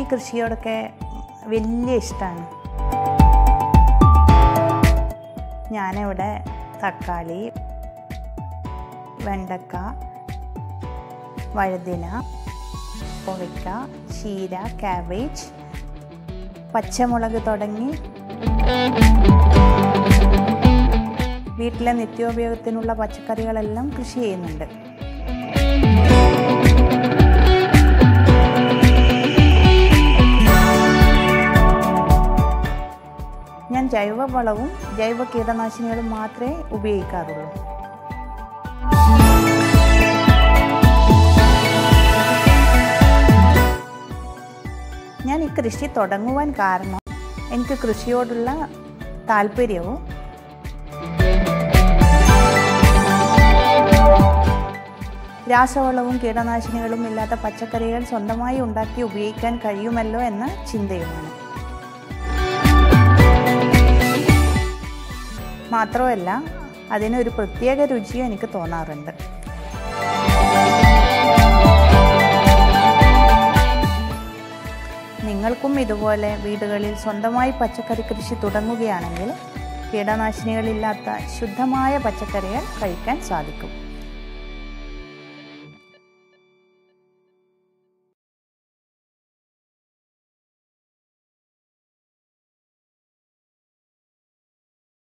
എനിക്ക് കൃഷിയോടൊക്കെ വലിയ ഇഷ്ടമാണ്. ഞാനിവിടെ തക്കാളി, വെണ്ടക്ക, വഴുതിന, കോവയ്ക്ക, ചീര, കാബേജ്, പച്ചമുളക് തുടങ്ങി വീട്ടിലെ നിത്യോപയോഗത്തിനുള്ള പച്ചക്കറികളെല്ലാം കൃഷി ചെയ്യുന്നുണ്ട്. ഞാൻ ജൈവവളവും ജൈവ കീടനാശിനികളും മാത്രമേ ഉപയോഗിക്കാറുള്ളൂ. ഞാൻ ഈ കൃഷി തുടങ്ങുവാൻ കാരണം എനിക്ക് കൃഷിയോടുള്ള താല്പര്യവും രാസവളവും കീടനാശിനികളും ഇല്ലാത്ത പച്ചക്കറികൾ സ്വന്തമായി ഉണ്ടാക്കി ഉപയോഗിക്കാൻ കഴിയുമല്ലോ എന്ന ചിന്തയുമാണ്. മാത്രമല്ല അതിനൊരു പ്രത്യേക രുചിയും എനിക്ക് തോന്നാറുണ്ട്. നിങ്ങൾക്കും ഇതുപോലെ വീടുകളിൽ സ്വന്തമായി പച്ചക്കറി കൃഷി തുടങ്ങുകയാണെങ്കിൽ കീടനാശിനികളില്ലാത്ത ശുദ്ധമായ പച്ചക്കറികൾ കഴിക്കാൻ സാധിക്കും.